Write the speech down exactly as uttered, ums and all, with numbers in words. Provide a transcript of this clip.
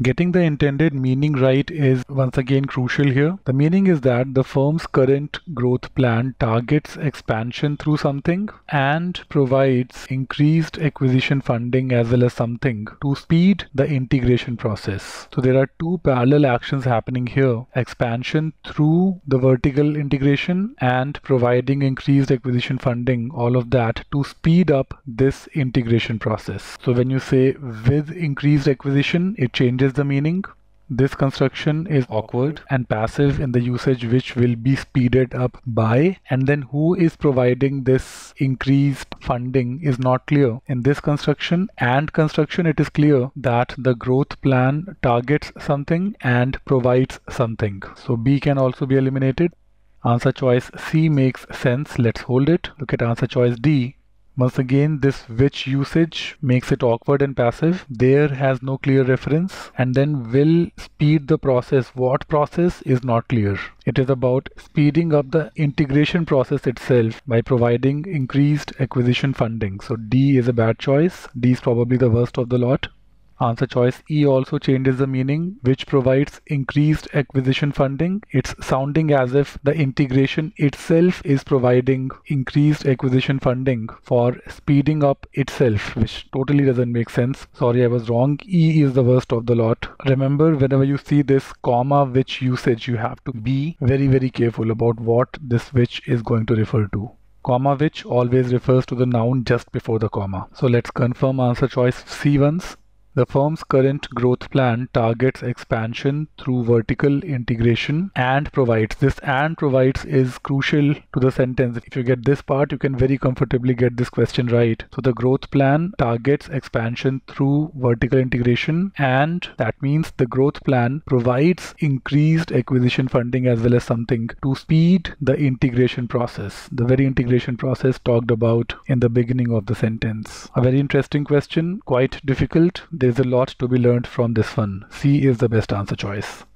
Getting the intended meaning right is once again crucial here. The meaning is that the firm's current growth plan targets expansion through something and provides increased acquisition funding as well as something to speed the integration process. So there are two parallel actions happening here: expansion through the vertical integration and providing increased acquisition funding, all of that to speed up this integration process. So when you say with increased acquisition, it changes the meaning. This construction is awkward and passive in the usage, which will be speeded up by, and then who is providing this increased funding is not clear. In this construction and construction, it is clear that the growth plan targets something and provides something. So B can also be eliminated. Answer choice C makes sense. Let's hold it. Look at answer choice D. Once again, this which usage makes it awkward and passive. There has no clear reference, and then will speed the process. What process is not clear. It is about speeding up the integration process itself by providing increased acquisition funding. So D is a bad choice. D is probably the worst of the lot. Answer choice E also changes the meaning, which provides increased acquisition funding. It's sounding as if the integration itself is providing increased acquisition funding for speeding up itself, which totally doesn't make sense. Sorry, I was wrong. E is the worst of the lot. Remember, whenever you see this comma which usage, you have to be very, very careful about what this which is going to refer to. Comma which always refers to the noun just before the comma. So let's confirm answer choice C once. The firm's current growth plan targets expansion through vertical integration and provides. This and provides is crucial to the sentence. If you get this part, you can very comfortably get this question right. So the growth plan targets expansion through vertical integration, and that means the growth plan provides increased acquisition funding as well as something to speed the integration process. The very integration process talked about in the beginning of the sentence. A very interesting question, quite difficult. There's a lot to be learned from this one. C is the best answer choice.